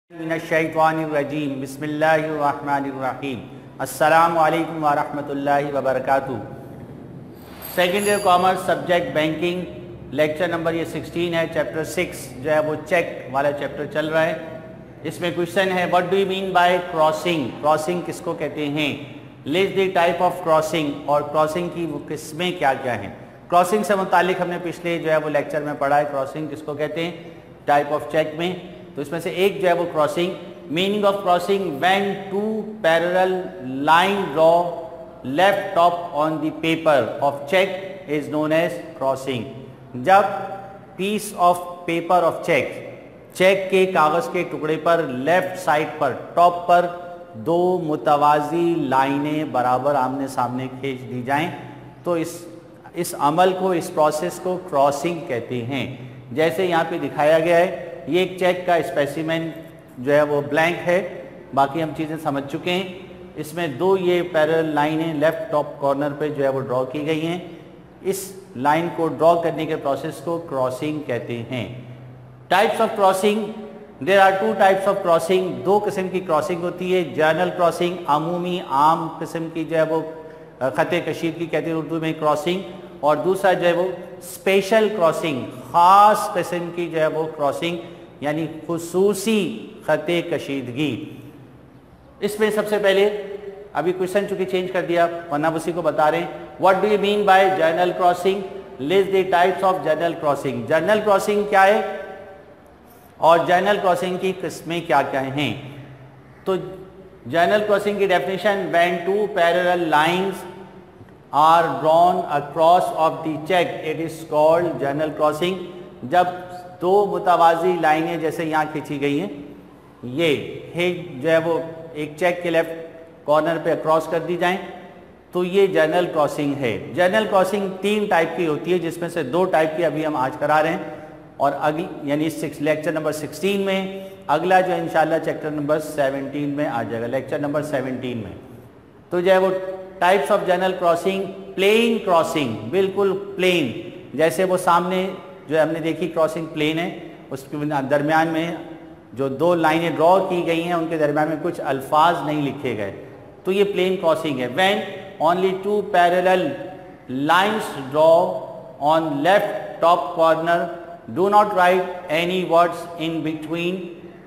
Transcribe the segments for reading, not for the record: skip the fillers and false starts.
मिनश्शैतानिर्रजीम बिस्मिल्लाहिर्रहमानिर्रहीम अस्सलामु अलैकुम व रहमतुल्लाहि व बरकातुहू। Second year commerce subject banking lecture number ये 16 है। चैप्टर 6 जो है वो चेक वाला चैप्टर चल रहा है। इसमें क्वेश्चन है what do you mean by crossing. Crossing किसको कहते हैं। List the type of crossing और क्रॉसिंग की वो किस्में क्या क्या हैं। क्रॉसिंग से मुतालिक हमने पिछले जो है वो लेक्चर में पढ़ा है क्रॉसिंग किसको कहते हैं टाइप ऑफ चेक में। तो इसमें से एक जो है वो crossing, meaning of crossing when two parallel line draw left top on the paper of cheque is known as crossing. जब piece of paper of cheque, cheque के कागज के टुकड़े पर लेफ्ट साइड पर टॉप पर दो मुतवाजी लाइनें बराबर आमने सामने खींच दी जाएं तो इस अमल को, इस प्रोसेस को क्रॉसिंग कहते हैं। जैसे यहाँ पे दिखाया गया है, ये एक चेक का स्पेसिमेन जो है वो ब्लैंक है, बाकी हम चीज़ें समझ चुके हैं। इसमें दो ये पैरेलल लाइनें लेफ्ट टॉप कॉर्नर पे जो है वो ड्रॉ की गई हैं। इस लाइन को ड्रॉ करने के प्रोसेस को क्रॉसिंग कहते हैं। Types of crossing, there are two types of crossing. दो किस्म की क्रॉसिंग होती है। जनरल क्रॉसिंग, अमूमी आम किस्म की जो है वो खत कशीद की कहते हैं उर्दू में क्रॉसिंग, और दूसरा जो है वो स्पेशल क्रॉसिंग, ख़ास किस्म की जो है वो क्रॉसिंग यानी खुसूसी खत कशीदगी। इसमें सबसे पहले अभी क्वेश्चन चूंकि चेंज कर दिया वरना उसी को बता रहे हैं। What do you mean by general crossing, list the types of general crossing. General crossing क्या है और जनरल क्रॉसिंग की किस्में क्या क्या हैं। तो जनरल क्रॉसिंग की definition, when two parallel lines are drawn across of the cheque it is called general crossing. जब दो मुतवाजी लाइनें जैसे यहाँ खींची गई हैं, ये जो है वो एक चेक के लेफ्ट कॉर्नर पे क्रॉस कर दी जाएं तो ये जनरल क्रॉसिंग है। जनरल क्रॉसिंग तीन टाइप की होती है, जिसमें से दो टाइप की अभी हम आज करा रहे हैं और अगली यानी लेक्चर नंबर 16 में, अगला जो इंशाल्लाह चैप्टर नंबर 17 में आ जाएगा, लेक्चर नंबर 17 में। तो जो है वो types of general crossing, plain crossing, बिल्कुल प्लेन, जैसे वो सामने जो हमने देखी क्रॉसिंग प्लेन है, उसके दरमियान में जो दो लाइनें ड्रॉ की गई हैं उनके दरमियान में कुछ अल्फाज नहीं लिखे गए, तो ये प्लेन क्रॉसिंग है। When only two parallel lines draw on left top corner do not write any words in between.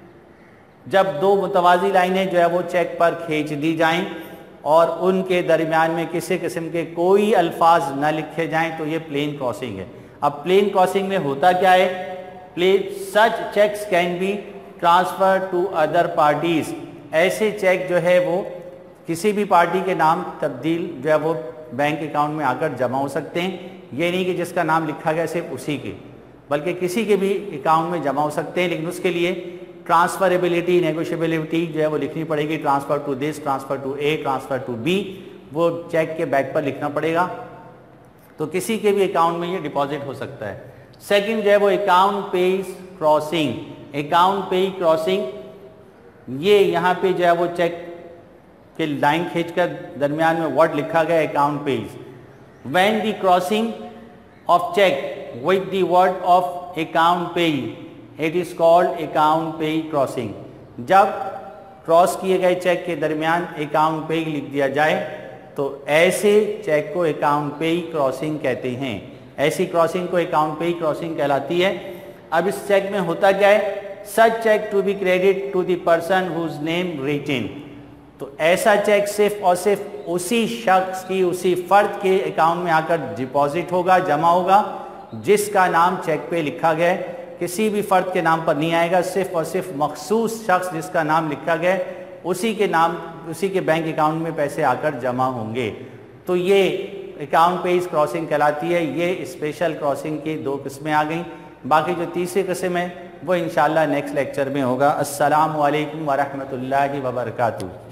जब दो मुतवाजी लाइनें जो है वो चेक पर खींच दी जाएं और उनके दरमियान में किसी किस्म के कोई अल्फाज न लिखे जाएं तो ये प्लेन क्रॉसिंग है। अब प्लेन क्रॉसिंग में होता क्या है, such cheques can be transfer to other parties. ऐसे चेक जो है वो किसी भी पार्टी के नाम तब्दील जो है वो बैंक अकाउंट में आकर जमा हो सकते हैं। ये नहीं कि जिसका नाम लिखा गया सिर्फ उसी के, बल्कि किसी के भी अकाउंट में जमा हो सकते हैं, लेकिन उसके लिए ट्रांसफरेबिलिटी, नेगोशिएबिलिटी जो है वो लिखनी पड़ेगी। Transfer to this, transfer to A, transfer to B, वो चेक के बैक पर लिखना पड़ेगा, तो किसी के भी अकाउंट में ये डिपॉजिट हो सकता है। सेकंड जो है वो account payee crossing. Account payee crossing, ये यहाँ पे जो है वो चेक के लाइन खींचकर दरमियान में वर्ड लिखा गया account payee. When the crossing of cheque with the word of account payee it is called account payee crossing. जब क्रॉस किए गए चेक के दरमियान अकाउंट पेज लिख दिया जाए तो ऐसे चेक को अकाउंट पेज क्रॉसिंग कहते हैं। ऐसी क्रॉसिंग को अकाउंट पेज क्रॉसिंग कहलाती है। अब इस चेक में होता क्या है, such cheque to be credit to the person whose name written. तो ऐसा चेक सिर्फ और सिर्फ उसी शख्स की, उसी फर्द के अकाउंट में आकर डिपॉजिट होगा, जमा होगा जिसका नाम चेक पे लिखा गया है। किसी भी फर्द के नाम पर नहीं आएगा, सिर्फ और सिर्फ मखसूस शख्स जिसका नाम लिखा गया है उसी के नाम, उसी के बैंक अकाउंट में पैसे आकर जमा होंगे। तो ये अकाउंट पेज क्रॉसिंग कहलाती है। ये स्पेशल क्रॉसिंग की दो किस्में आ गई। बाकी जो तीसरी किस्म है वो इंशाल्लाह नेक्स्ट लेक्चर में होगा। अस्सलामु अलैकुम व रहमतुल्लाहि व बरकातुहू।